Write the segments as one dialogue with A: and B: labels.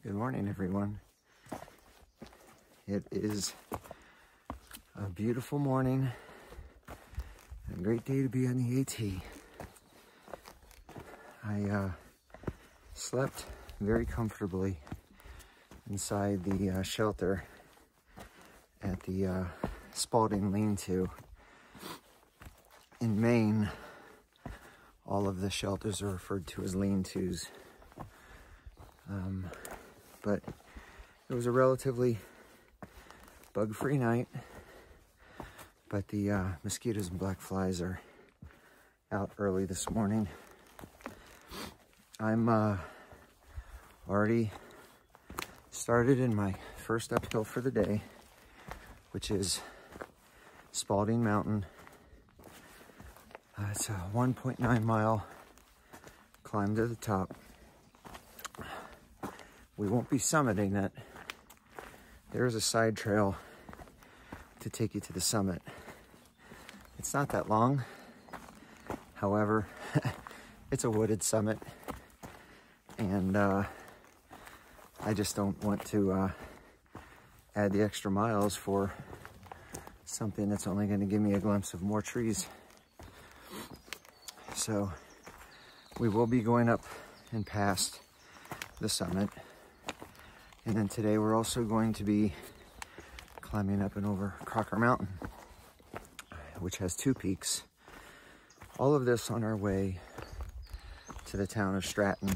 A: Good morning, everyone. It is a beautiful morning and a great day to be on the AT. I slept very comfortably inside the shelter at the Spalding Lean-To. In Maine, all of the shelters are referred to as lean-tos. But it was a relatively bug-free night, but the mosquitoes and black flies are out early this morning. I'm already started in my first uphill for the day, which is Spalding Mountain. It's a 1.9 mile climb to the top. We won't be summiting it. There's a side trail to take you to the summit. It's not that long. However, it's a wooded summit. And I just don't want to add the extra miles for something that's only going to give me a glimpse of more trees. So we will be going up and past the summit. And then today we're also going to be climbing up and over Crocker Mountain, which has two peaks. All of this on our way to the town of Stratton,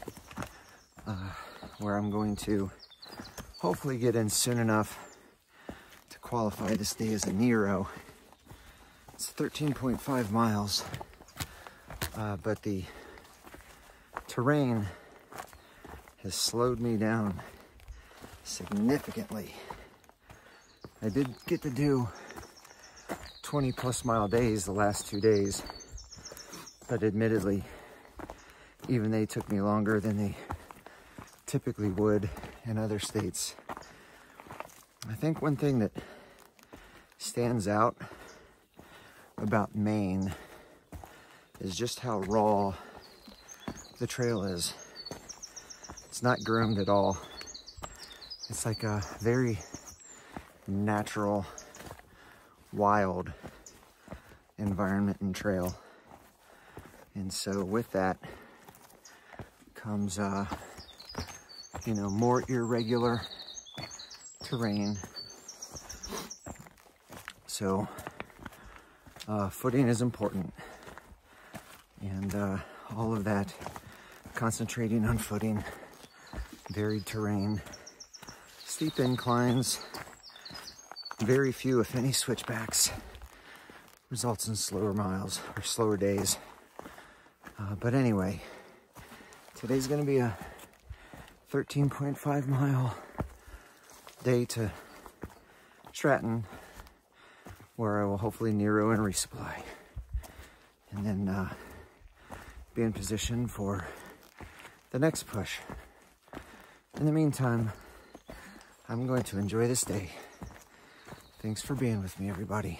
A: where I'm going to hopefully get in soon enough to qualify this day as a Nero. It's 13.5 miles, but the terrain has slowed me down significantly. I did get to do 20+ mile days the last 2 days, but admittedly, even they took me longer than they typically would in other states. I think one thing that stands out about Maine is just how raw the trail is. It's not groomed at all. It's like a very natural, wild environment and trail. And so with that comes, more irregular terrain. So footing is important. And all of that, concentrating on footing, varied terrain, steep inclines, very few, if any, switchbacks, results in slower miles or slower days. But anyway, today's going to be a 13.5 mile day to Stratton, where I will hopefully Nero and resupply, and then be in position for the next push. In the meantime, I'm going to enjoy this day. Thanks for being with me, everybody.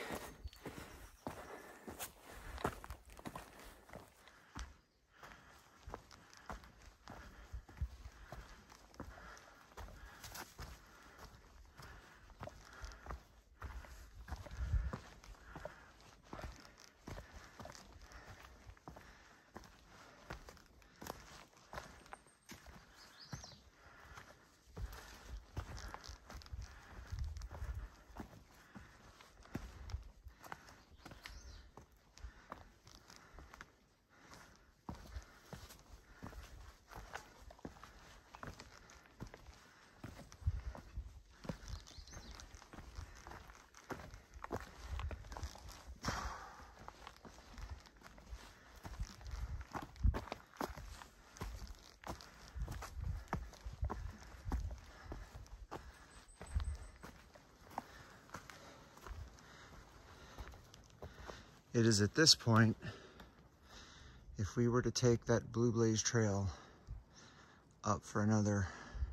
A: It is at this point, if we were to take that Blue Blaze Trail up for another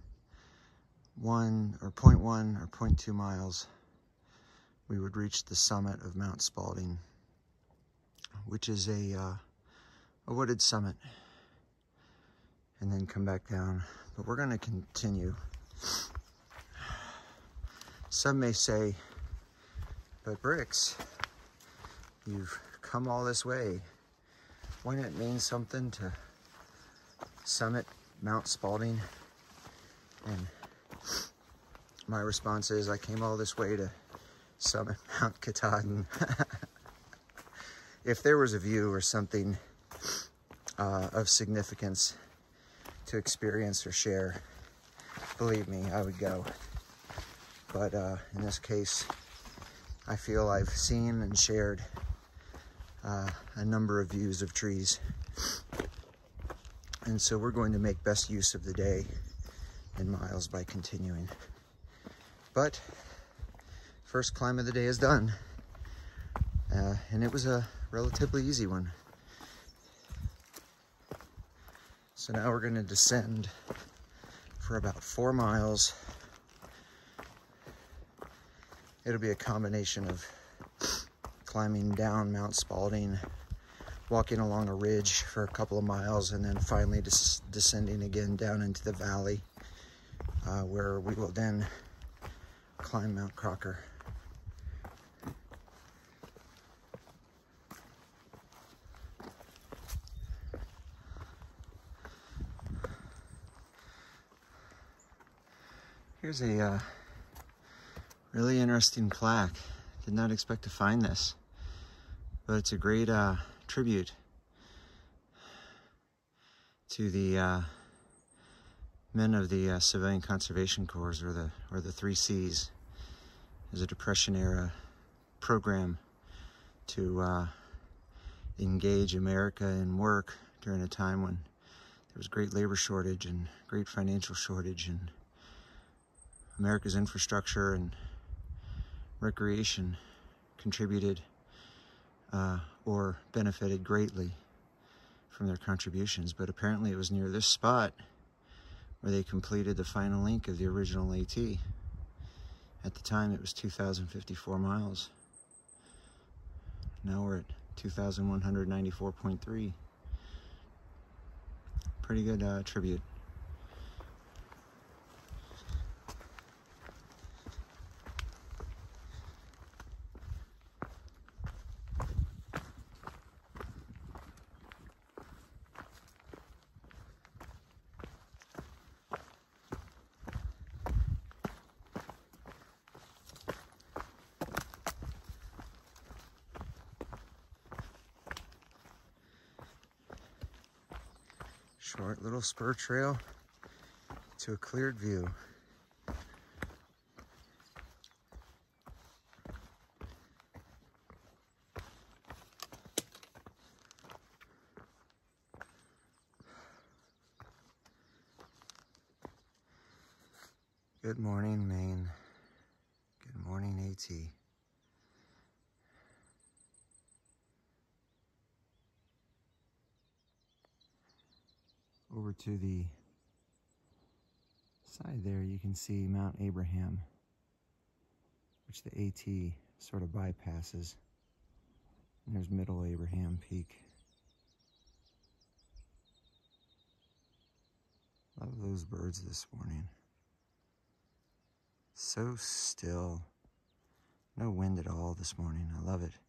A: 1 or 0.1 or 0.2 miles, we would reach the summit of Mount Spalding, which is a wooded summit. and then come back down. But we're going to continue. Some may say, but Bricks, you've come all this way. Wouldn't it mean something to summit Mount Spalding? And my response is, I came all this way to summit Mount Katahdin. If there was a view or something of significance to experience or share, believe me, I would go. But in this case, I feel I've seen and shared a number of views of trees. And so we're going to make best use of the day in miles by continuing. But first climb of the day is done. And it was a relatively easy one. So now we're going to descend for about 4 miles. It'll be a combination of climbing down Mount Spalding, walking along a ridge for a couple of miles, and then finally descending again down into the valley, where we will then climb Mount Crocker. Here's a really interesting plaque. Did not expect to find this, but it's a great tribute to the men of the Civilian Conservation Corps, or the 3 Cs. It was a Depression-era program to engage America in work during a time when there was great labor shortage and great financial shortage, and America's infrastructure and recreation contributed or benefited greatly from their contributions. But apparently it was near this spot where they completed the final link of the original AT. At the time it was 2,054 miles. Now we're at 2,194.3. Pretty good tribute. Short little spur trail to a cleared view. Good morning, Maine. Good morning, AT. Over to the side there, you can see Mount Abraham, which the AT sort of bypasses. And there's Middle Abraham Peak. Love those birds this morning. So still. No wind at all this morning. I love it.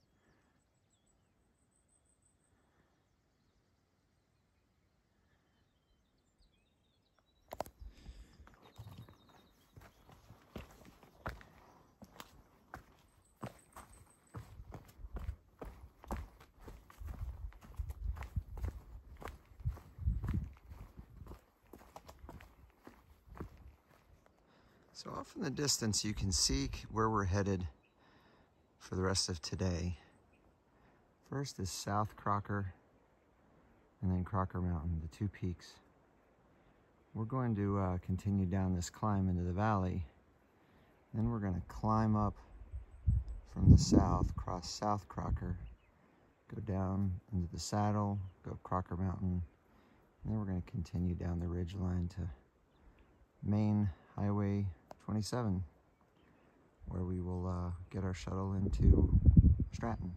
A: So off in the distance, you can see where we're headed for the rest of today. First is South Crocker, and then Crocker Mountain, the 2 peaks. We're going to continue down this climb into the valley. Then we're going to climb up from the south, cross South Crocker, go down into the saddle, go up Crocker Mountain, and then we're going to continue down the ridge line to Main Highway 27, where we will get our shuttle into Stratton.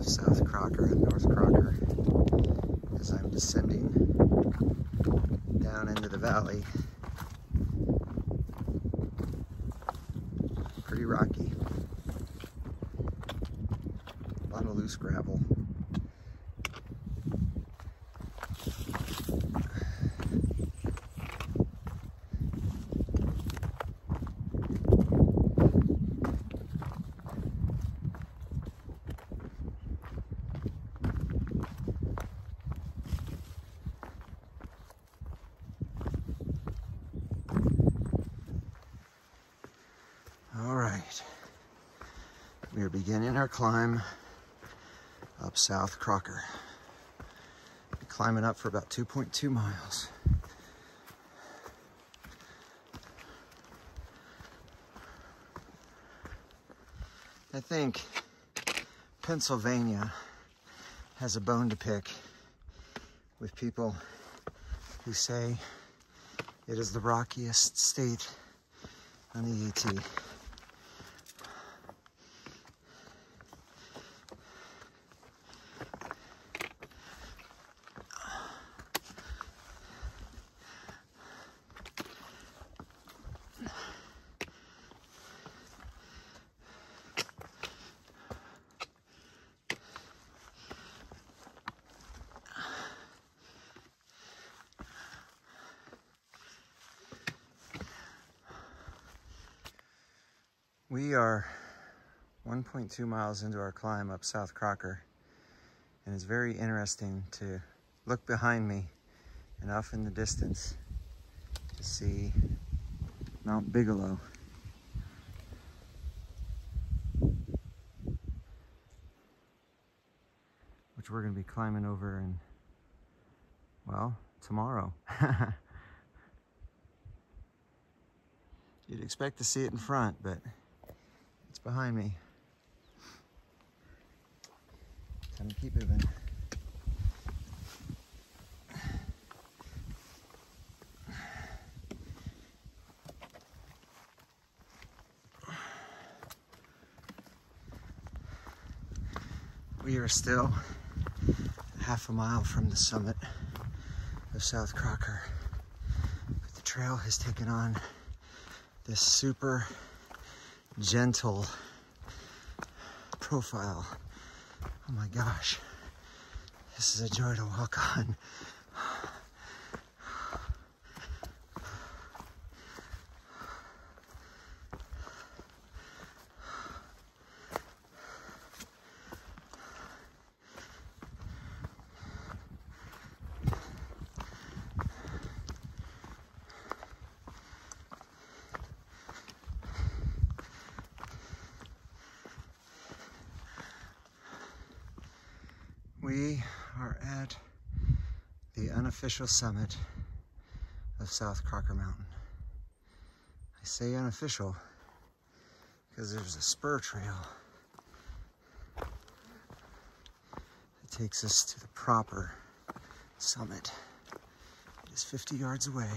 A: South Crocker and North Crocker as I'm descending down into the valley. Pretty rocky. A lot of loose gravel. All right, we are beginning our climb up South Crocker. We're climbing up for about 2.2 miles. I think Pennsylvania has a bone to pick with people who say it is the rockiest state on the AT. We are 1.2 miles into our climb up South Crocker, and it's very interesting to look behind me and off in the distance to see Mount Bigelow. Which we're going to be climbing over in, well, tomorrow. You'd expect to see it in front, but it's behind me. Time to keep moving. We are still half a mile from the summit of South Crocker, but the trail has taken on this super gentle profile. Oh my gosh, this is a joy to walk on. We are at the unofficial summit of South Crocker Mountain. I say unofficial because there's a spur trail that takes us to the proper summit. It is 50 yards away.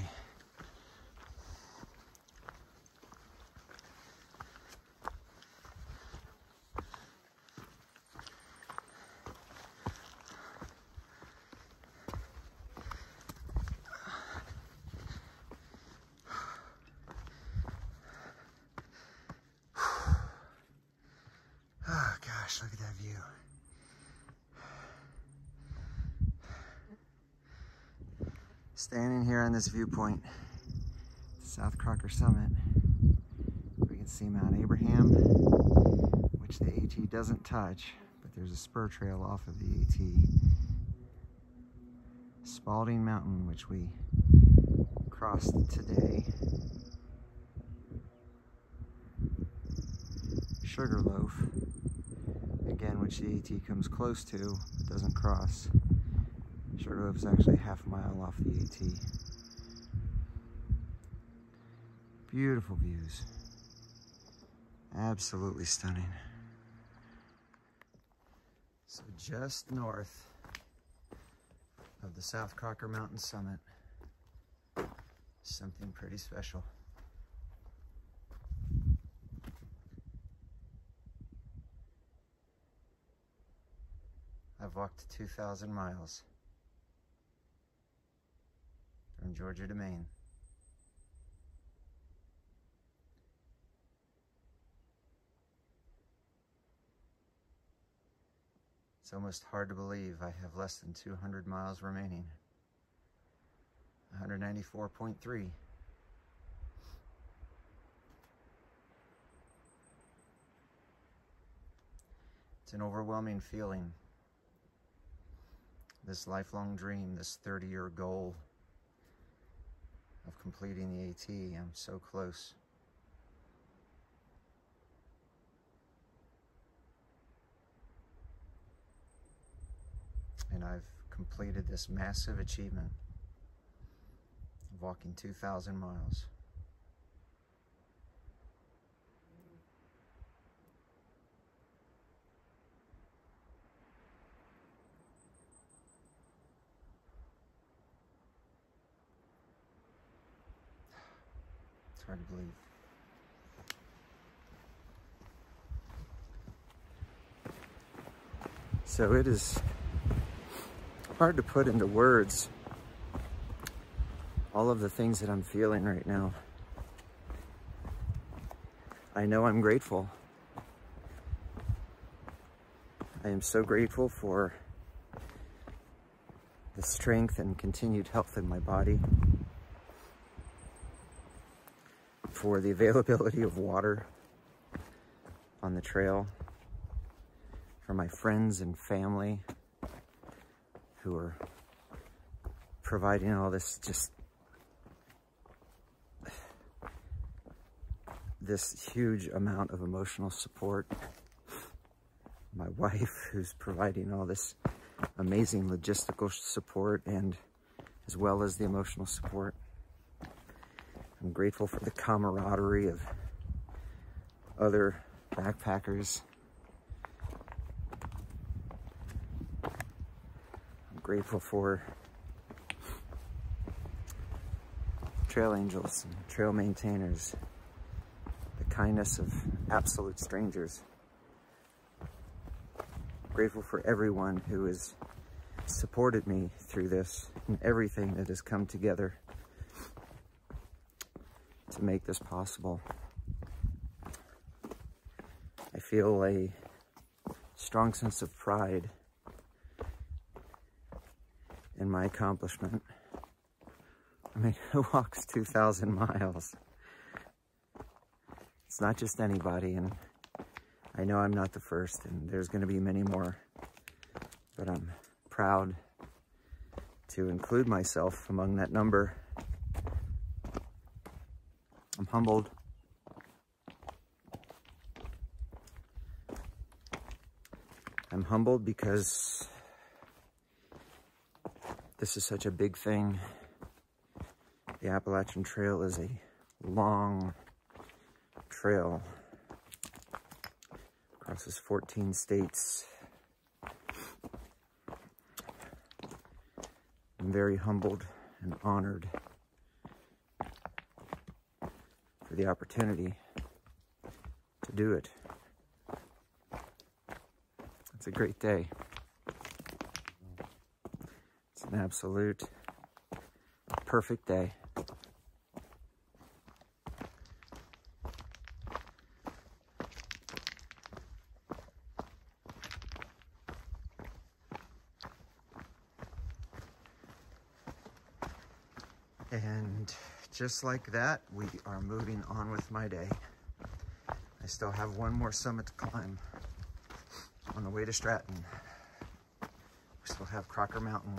A: Oh gosh, look at that view. Standing here on this viewpoint, South Crocker Summit, we can see Mount Abraham, which the AT doesn't touch, but there's a spur trail off of the AT. Spalding Mountain, which we crossed today. Sugarloaf, again, which the AT comes close to, but doesn't cross. Sugarloaf is actually half a mile off the AT. Beautiful views. Absolutely stunning. So just north of the South Crocker Mountain summit, something pretty special. I've walked 2,000 miles from Georgia to Maine. It's almost hard to believe I have less than 200 miles remaining. 194.3. It's an overwhelming feeling. This lifelong dream, this 30-year goal of completing the AT, I'm so close. And I've completed this massive achievement of walking 2,000 miles. It's hard to believe. So it is hard to put into words all of the things that I'm feeling right now. I know I'm grateful. I am so grateful for the strength and continued health in my body, for the availability of water on the trail, for my friends and family who are providing all this, just this huge amount of emotional support. My wife, who's providing all this amazing logistical support, and as well as the emotional support. I'm grateful for the camaraderie of other backpackers. Grateful for trail angels and trail maintainers, the kindness of absolute strangers. Grateful for everyone who has supported me through this and everything that has come together to make this possible. I feel a strong sense of pride in my accomplishment. I mean, who walks 2,000 miles? It's not just anybody, and I know I'm not the first, and there's going to be many more, but I'm proud to include myself among that number. I'm humbled. I'm humbled because this is such a big thing. The Appalachian Trail is a long trail, crosses 14 states. I'm very humbled and honored for the opportunity to do it. It's a great day. It's an absolute perfect day. And just like that, we are moving on with my day. I still have one more summit to climb on the way to Stratton. We still have Crocker Mountain.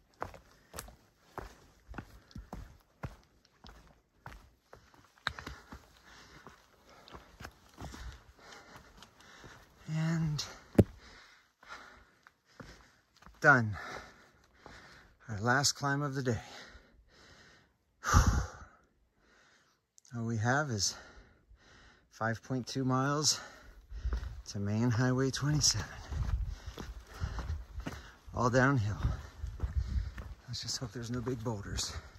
A: And done. Our last climb of the day. All we have is 5.2 miles to Maine Highway 27. All downhill. Let's just hope there's no big boulders.